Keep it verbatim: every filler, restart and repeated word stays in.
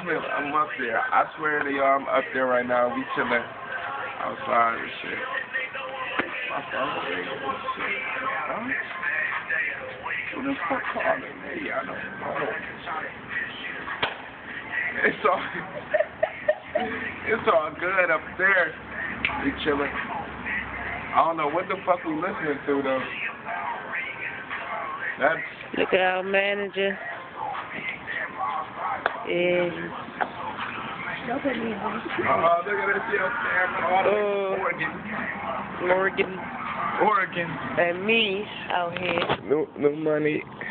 I'm, I'm up there. I swear to y'all, I'm up there right now. We chilling outside and shit. My phone ringing and shit. Huh? Who the fuck calling me? I don't know. It's all, it's all good up there. We chilling. I don't know what the fuck we listening to though. That's. Look at our manager. Yeah. Uh, look at this here, Uh, Oregon. Oregon. Oregon. And me out here. No, no money.